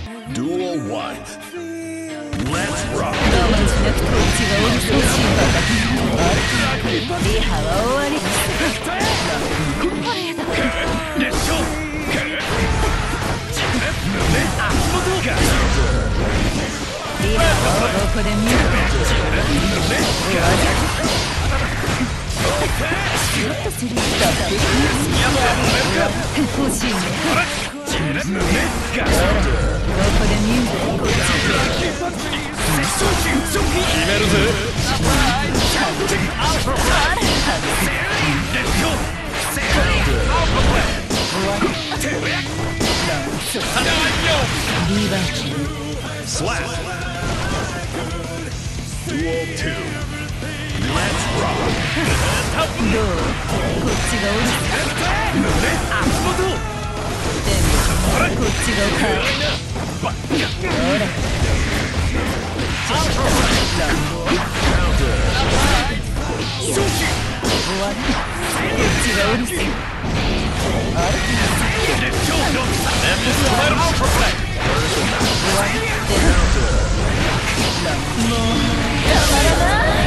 Duel 1. Let's rock. 我慢しなくてうちがおるそう心配だけどリハは終わり熱唱。 リハはここで見るシュッとするだって欲しいねここで見るこっち決めるぜ。 リーバーキー Slap. Duel 2. Let's rock. どうこっちがおるでもこっちがおかほら乱暴終わりこっちがおるせあれもうたまらない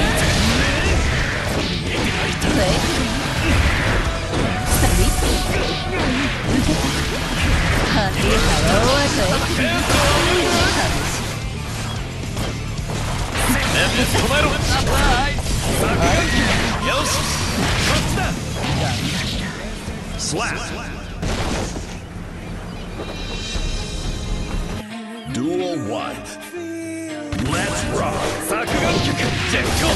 Slap. Duel 1. Let's rock. 作眼曲絶叫の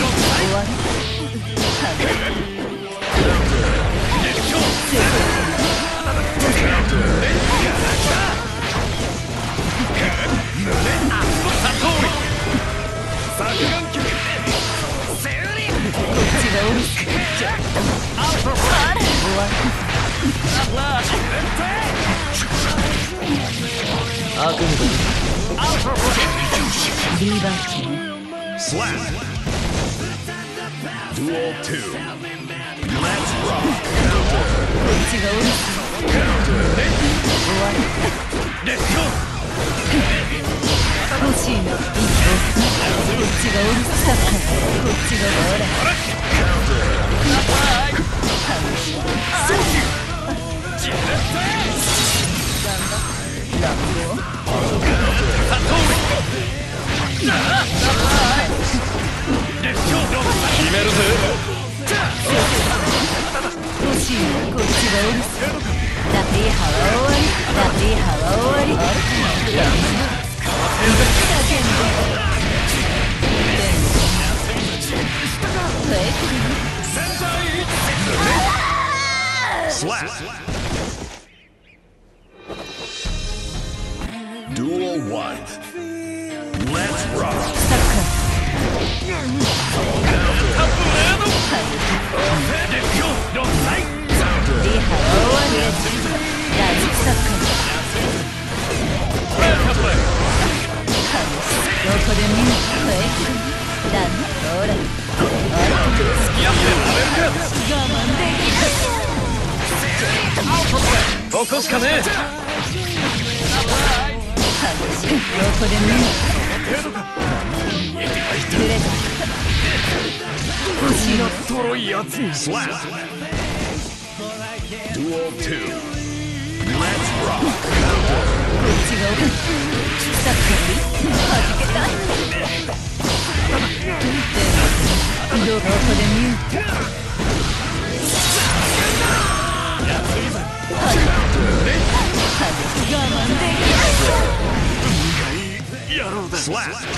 リーバーキー Slap. Duel 2. Let's rock. こっちがおる終わり欲しいなこっちがおるサッカーこっちがほら乱暴決めるぜ。 欲しいなこっちがおるラリーハは終わりラリーハは終わり Slap. Duel 1. Let's rock. サッカーリハは終わりラジサッカーどこで見るだねほら我慢できここしかねえ。 どこで見るくれた欲しいのとろいやつに。Slap. Duel 2. Let's rock. こっちがおるサッカーにはじけたどこで見る我慢できない Slap.